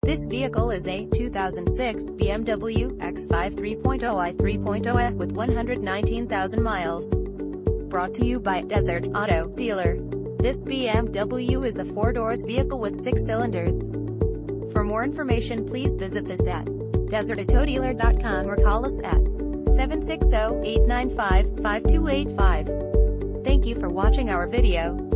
This vehicle is a 2006 BMW X5 3.0i 3.0e with 119,000 miles. Brought to you by Desert Auto Dealer. This BMW is a 4-doors vehicle with 6 cylinders. For more information, please visit us at desertautodealer.com or call us at 760-895-5285. Thank you for watching our video.